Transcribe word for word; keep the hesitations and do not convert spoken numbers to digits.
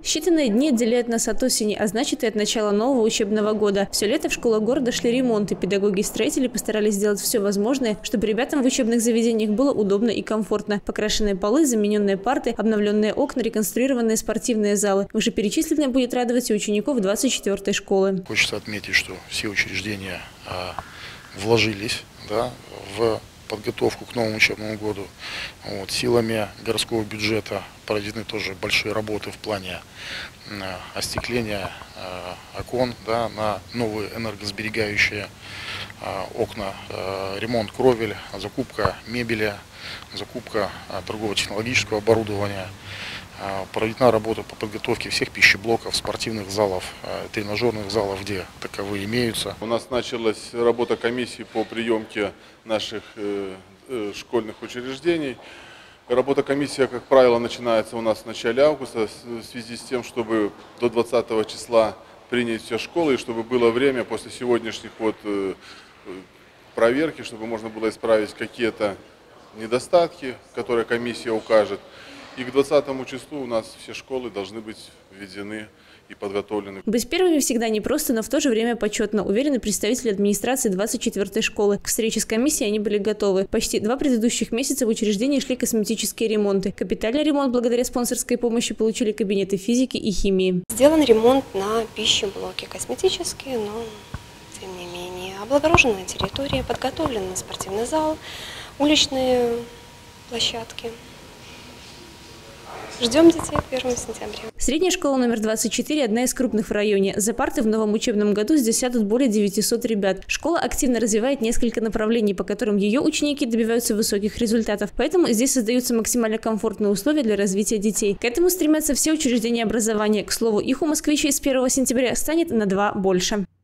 Считанные дни отделяют нас от осени, а значит и от начала нового учебного года. Все лето в школах города шли ремонты. Педагоги и строители постарались сделать все возможное, чтобы ребятам в учебных заведениях было удобно и комфортно. Покрашенные полы, замененные парты, обновленные окна, реконструированные спортивные залы. Вышеперечисленное будет радовать и учеников двадцать четвёртой школы. Хочется отметить, что все учреждения а, вложились да, в подготовку к новому учебному году. Вот, силами городского бюджета проведены тоже большие работы в плане э, остекления э, окон да, на новые энергосберегающие э, окна, э, ремонт кровель, закупка мебели, закупка э, торгово-технологического оборудования. Э, проведена работа по подготовке всех пищеблоков, спортивных залов, э, тренажерных залов, где таковые имеются. У нас началась работа комиссии по приемке наших э, э, школьных учреждений. Работа комиссии, как правило, начинается у нас в начале августа в связи с тем, чтобы до двадцатого числа принять все школы, и чтобы было время после сегодняшних вот проверки, чтобы можно было исправить какие-то недостатки, которые комиссия укажет. И к двадцатому числу у нас все школы должны быть введены и подготовлены. Быть первыми всегда непросто, но в то же время почетно, уверены представители администрации двадцать четвёртой школы. К встрече с комиссией они были готовы. Почти два предыдущих месяца в учреждении шли косметические ремонты. Капитальный ремонт благодаря спонсорской помощи получили кабинеты физики и химии. Сделан ремонт на пищеблоке. Косметические, но тем не менее. Облагороженная территория, подготовлен спортивный зал, уличные площадки. Ждем детей первого сентября. Средняя школа номер двадцать четыре – одна из крупных в районе. За парты в новом учебном году здесь сядут более девятисот ребят. Школа активно развивает несколько направлений, по которым ее ученики добиваются высоких результатов. Поэтому здесь создаются максимально комфортные условия для развития детей. К этому стремятся все учреждения образования. К слову, их у москвичей с первого сентября станет на два больше.